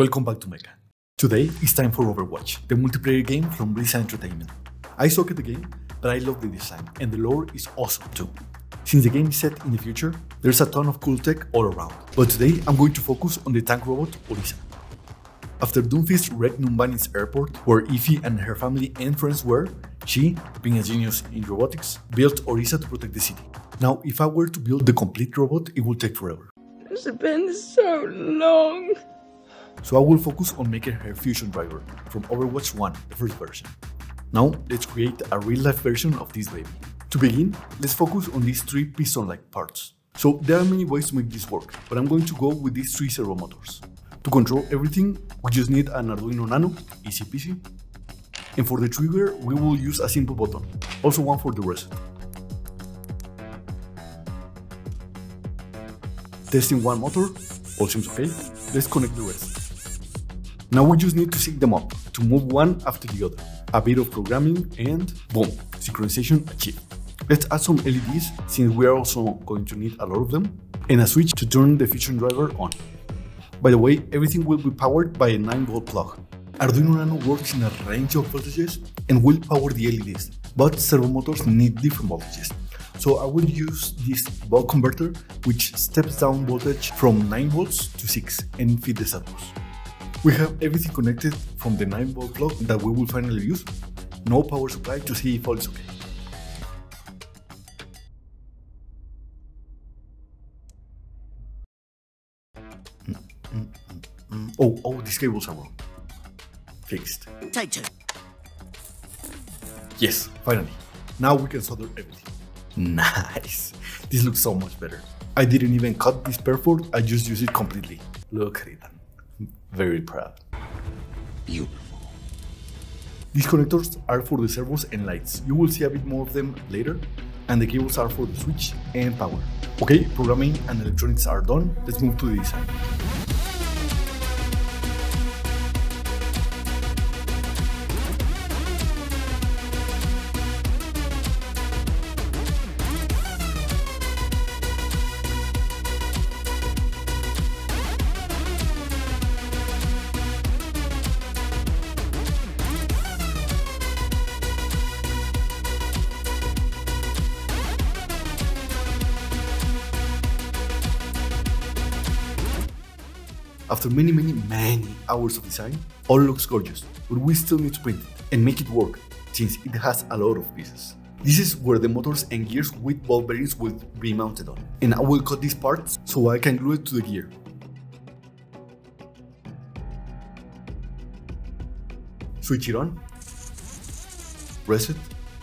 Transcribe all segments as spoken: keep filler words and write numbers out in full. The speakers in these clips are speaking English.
Welcome back to Mecha. Today it's time for Overwatch, the multiplayer game from Orisa Entertainment. I suck at the game, but I love the design, and the lore is awesome too. Since the game is set in the future, there's a ton of cool tech all around, but today I'm going to focus on the tank robot Orisa. After Doomfist wrecked Numbani's airport, where Ify and her family and friends were, she, being a genius in robotics, built Orisa to protect the city. Now, if I were to build the complete robot, it would take forever. It's been so long. So I will focus on making her fusion driver from Overwatch one, the first version. Now, let's create a real-life version of this baby. To begin, let's focus on these three piston-like parts. So there are many ways to make this work, but I'm going to go with these three servo motors. To control everything, we just need an Arduino Nano, easy peasy. And for the trigger, we will use a simple button, also one for the reset. Testing one motor, all seems okay. Let's connect the rest. Now we just need to sync them up, to move one after the other. A bit of programming and boom, synchronization achieved. Let's add some L E Ds, since we are also going to need a lot of them, and a switch to turn the fusion driver on. By the way, everything will be powered by a nine volt plug. Arduino Nano works in a range of voltages and will power the L E Ds, but servo motors need different voltages. So I will use this buck converter, which steps down voltage from nine volts to six and feed the servos. We have everything connected from the nine volt plug that we will finally use. No power supply to see if all is okay. Mm, mm, mm, mm. Oh, oh, these cables are wrong. Fixed. Take two. Yes, finally. Now we can solder everything. Nice. This looks so much better. I didn't even cut this perforat, I just used it completely. Look at it. I'm very proud. Beautiful. These connectors are for the servos and lights. You will see a bit more of them later. And the cables are for the switch and power. Okay, programming and electronics are done. Let's move to the design. After many, many, many hours of design, all looks gorgeous, but we still need to print it and make it work, since it has a lot of pieces. This is where the motors and gears with ball bearings will be mounted on, and I will cut these parts so I can glue it to the gear. Switch it on, reset.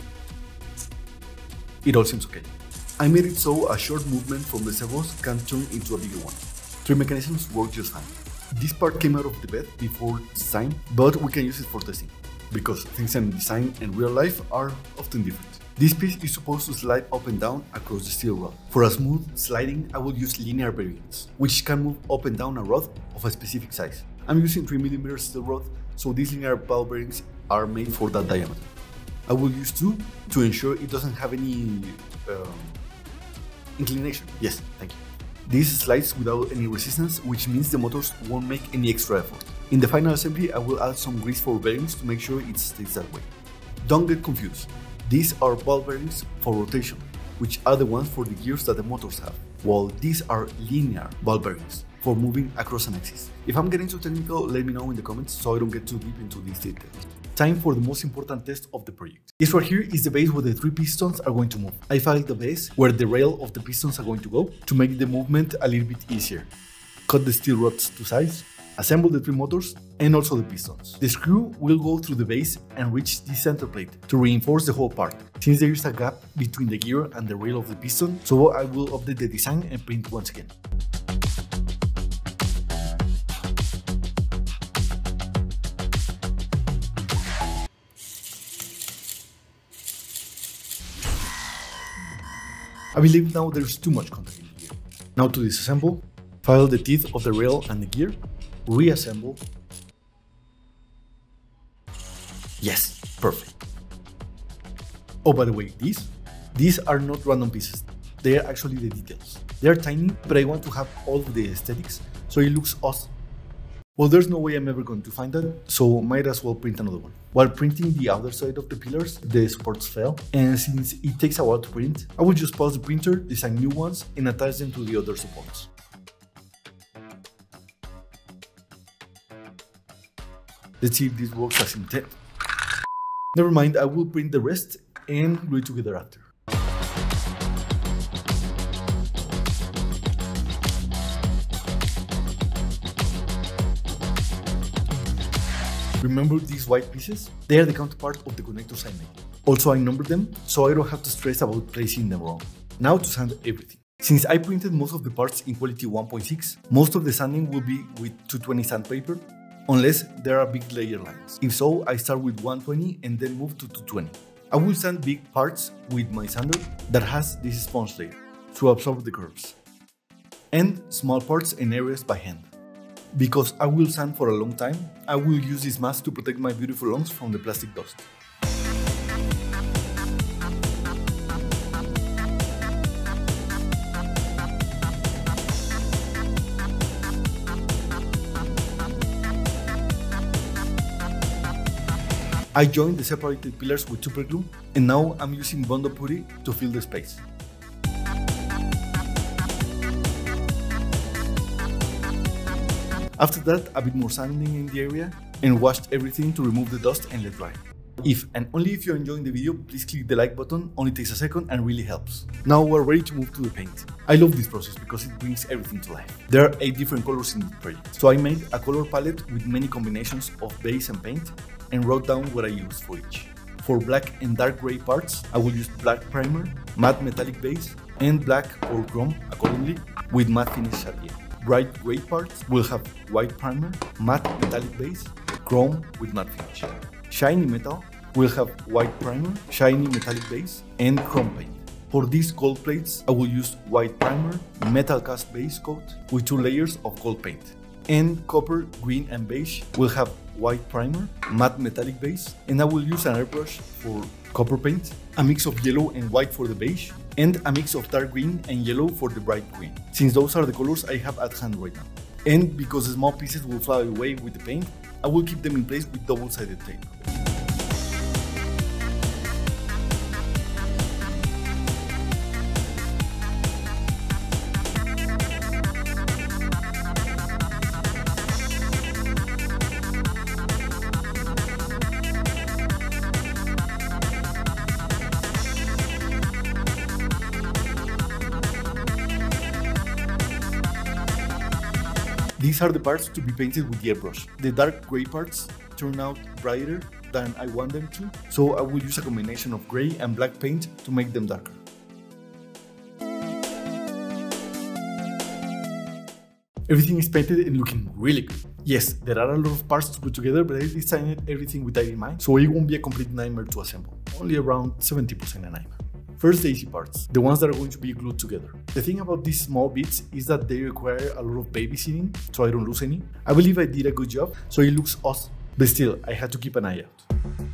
It all seems okay. I made it so a short movement from the servos can turn into a bigger one. Three mechanisms work just fine. This part came out of the bed before design, but we can use it for testing, because things in design and real life are often different. This piece is supposed to slide up and down across the steel rod. For a smooth sliding, I will use linear bearings, which can move up and down a rod of a specific size. I'm using three millimeter steel rod, so these linear ball bearings are made for that diameter. I will use two to ensure it doesn't have any um, inclination. Yes, thank you. This slides without any resistance, which means the motors won't make any extra effort. In the final assembly, I will add some grease for bearings to make sure it stays that way. Don't get confused. These are ball bearings for rotation, which are the ones for the gears that the motors have, while these are linear ball bearings for moving across an axis. If I'm getting too technical, let me know in the comments so I don't get too deep into these details. Time for the most important test of the project. This right here is the base where the three pistons are going to move. I filed the base where the rail of the pistons are going to go to make the movement a little bit easier. Cut the steel rods to size, assemble the three motors and also the pistons. The screw will go through the base and reach the center plate to reinforce the whole part, since there is a gap between the gear and the rail of the piston, so I will update the design and print once again. I believe now there's too much contact in the gear. Now to disassemble, file the teeth of the rail and the gear, reassemble. Yes, perfect. Oh, by the way, these, these are not random pieces. They are actually the details. They are tiny, but I want to have all of the aesthetics, so it looks awesome. Well, there's no way I'm ever going to find that, so might as well print another one. While printing the other side of the pillars, the supports fell, and since it takes a while to print, I will just pause the printer, design new ones, and attach them to the other supports. Let's see if this works as intended. Never mind, I will print the rest and glue it together after. Remember these white pieces? They are the counterpart of the connectors I made. Also, I numbered them, so I don't have to stress about placing them wrong. Now to sand everything. Since I printed most of the parts in quality one point six, most of the sanding will be with two twenty sandpaper, unless there are big layer lines. If so, I start with one twenty and then move to two twenty. I will sand big parts with my sander that has this sponge layer to absorb the curves, and small parts and areas by hand. Because I will sand for a long time, I will use this mask to protect my beautiful lungs from the plastic dust. I joined the separated pillars with super glue, and now I'm using Bondo putty to fill the space. After that, a bit more sanding in the area, and washed everything to remove the dust and let dry. If and only if you're enjoying the video, please click the like button, only takes a second and really helps. Now we're ready to move to the paint. I love this process because it brings everything to life. There are eight different colors in this project, so I made a color palette with many combinations of base and paint, and wrote down what I used for each. For black and dark gray parts, I will use black primer, matte metallic base, and black or chrome accordingly, with matte finish at the end. Bright gray parts will have white primer, matte metallic base, chrome with matte finish. Shiny metal will have white primer, shiny metallic base, and chrome paint. For these gold plates, I will use white primer, metal cast base coat with two layers of gold paint. And copper, green, and beige will have white primer, matte metallic base, and I will use an airbrush for copper paint, a mix of yellow and white for the beige, and a mix of dark green and yellow for the bright green, since those are the colors I have at hand right now. And because the small pieces will fly away with the paint, I will keep them in place with double-sided tape. These are the parts to be painted with the airbrush. The dark gray parts turn out brighter than I want them to, so I will use a combination of gray and black paint to make them darker. Everything is painted and looking really good. Yes, there are a lot of parts to put together, but I designed everything with that in mind, so it won't be a complete nightmare to assemble. Only around seventy percent a nightmare. First, the easy parts, the ones that are going to be glued together. The thing about these small bits is that they require a lot of babysitting, so I don't lose any. I believe I did a good job, so it looks awesome. But still, I had to keep an eye out.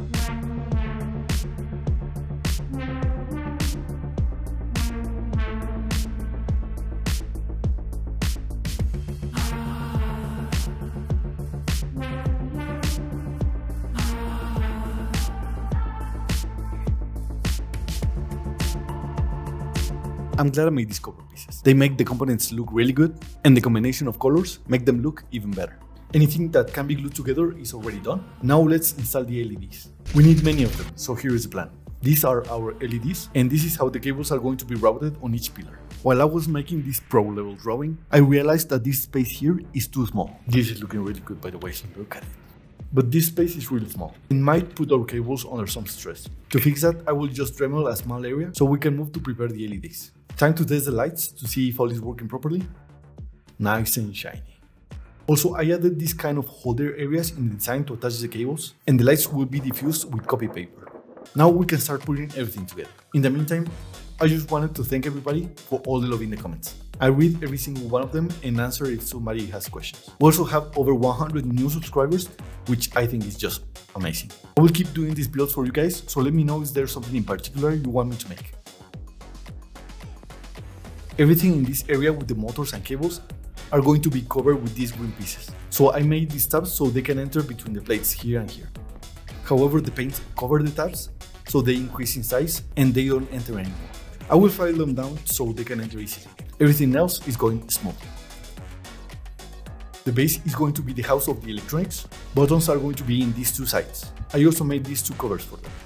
I'm glad I made these cover pieces. They make the components look really good, and the combination of colors make them look even better. Anything that can be glued together is already done. Now let's install the L E Ds. We need many of them, so here is the plan. These are our L E Ds, and this is how the cables are going to be routed on each pillar. While I was making this pro level drawing, I realized that this space here is too small. This is looking really good, by the way, so look at it. But this space is really small. It might put our cables under some stress. To fix that, I will just Dremel a small area so we can move to prepare the L E Ds. Time to test the lights to see if all is working properly. Nice and shiny. Also, I added this kind of holder areas in the design to attach the cables, and the lights will be diffused with copy paper. Now we can start putting everything together. In the meantime, I just wanted to thank everybody for all the love in the comments. I read every single one of them and answer if somebody has questions. We also have over one hundred new subscribers, which I think is just amazing. I will keep doing these builds for you guys, so let me know if there's something in particular you want me to make. Everything in this area with the motors and cables are going to be covered with these green pieces. So I made these tabs so they can enter between the plates here and here. However, the paints cover the tabs so they increase in size and they don't enter anymore. I will file them down so they can enter easily. Everything else is going smoothly. The base is going to be the house of the electronics. Buttons are going to be in these two sides. I also made these two covers for them.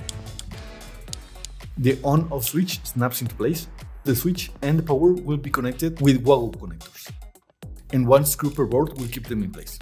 The on-off switch snaps into place. The switch and the power will be connected with woggle connectors. And one screw per board will keep them in place.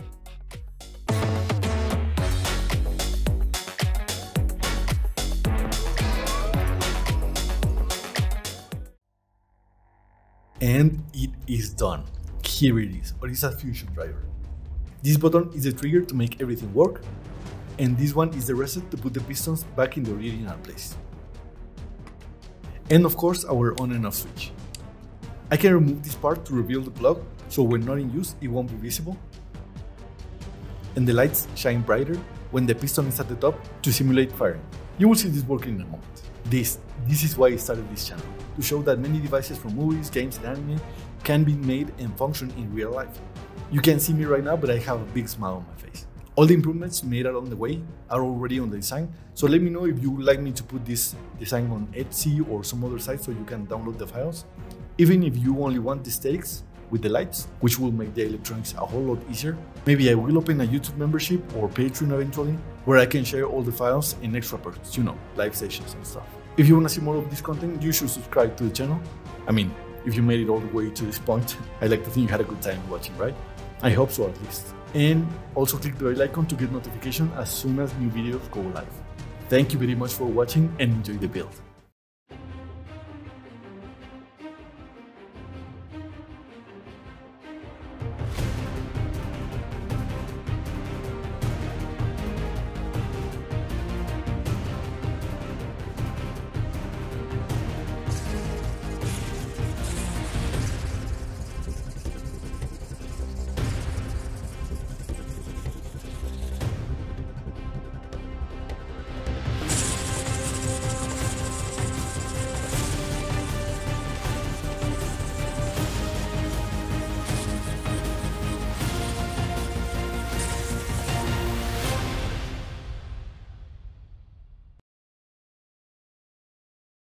And it is done. Here it is, Orisa Fusion Driver. This button is the trigger to make everything work, and this one is the reset to put the pistons back in the original place. And of course our on and off switch. I can remove this part to reveal the plug, so when not in use it won't be visible. And the lights shine brighter when the piston is at the top to simulate firing. You will see this working in a moment. This, this is why I started this channel, to show that many devices from movies, games and anime can be made and function in real life. You can't see me right now, but I have a big smile on my face. All the improvements made along the way are already on the design, so let me know if you would like me to put this design on Etsy or some other site so you can download the files. Even if you only want the aesthetics with the lights, which will make the electronics a whole lot easier, maybe I will open a YouTube membership or Patreon eventually, where I can share all the files and extra perks, you know, live sessions and stuff. If you want to see more of this content, you should subscribe to the channel. I mean, if you made it all the way to this point, I like to think you had a good time watching, right? I hope so at least. And also click the bell icon to get notification as soon as new videos go live. Thank you very much for watching and enjoy the build.